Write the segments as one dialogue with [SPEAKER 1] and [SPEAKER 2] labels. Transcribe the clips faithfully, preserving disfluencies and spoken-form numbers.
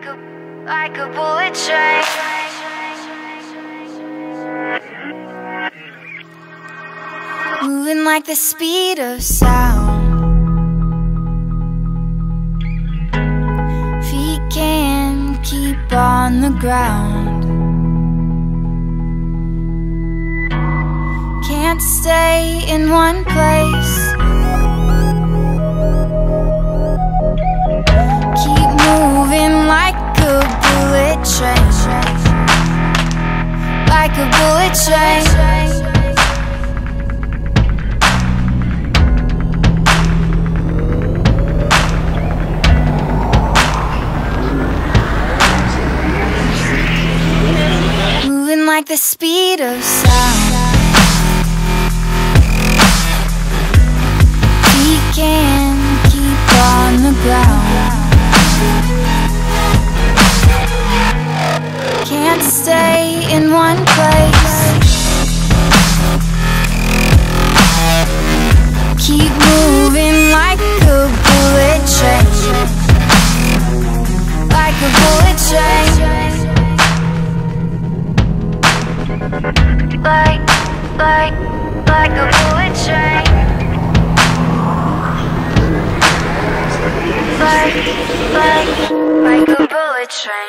[SPEAKER 1] Like a, like a bullet train. Moving like the speed of sound. Feet can't keep on the ground. Can't stay in one place. Keep moving like a bullet train. Like a bullet train. Moving like the speed of sound. We can keep on the ground. Can't stay in one place. Keep moving like a bullet train. Like a bullet train. Like, like, like a bullet train. Like, like, like a bullet train.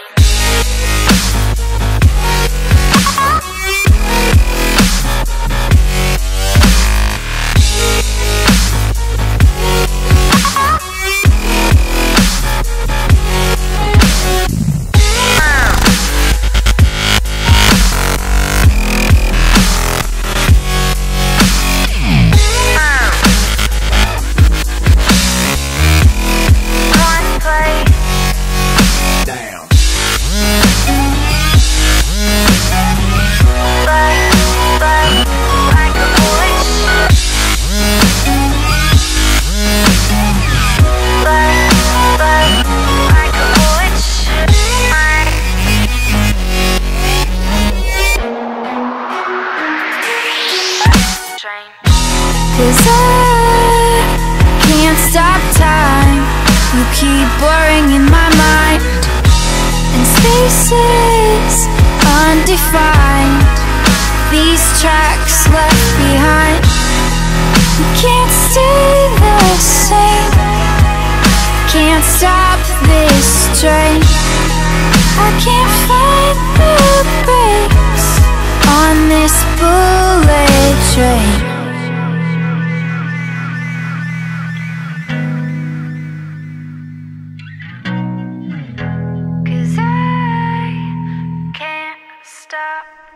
[SPEAKER 1] Cause I can't stop time. You keep blurring in my mind, and spaces undefined. These tracks left behind. You can't stay the same. Can't stop this train. I can't find the brakes on this bullet train. Stop.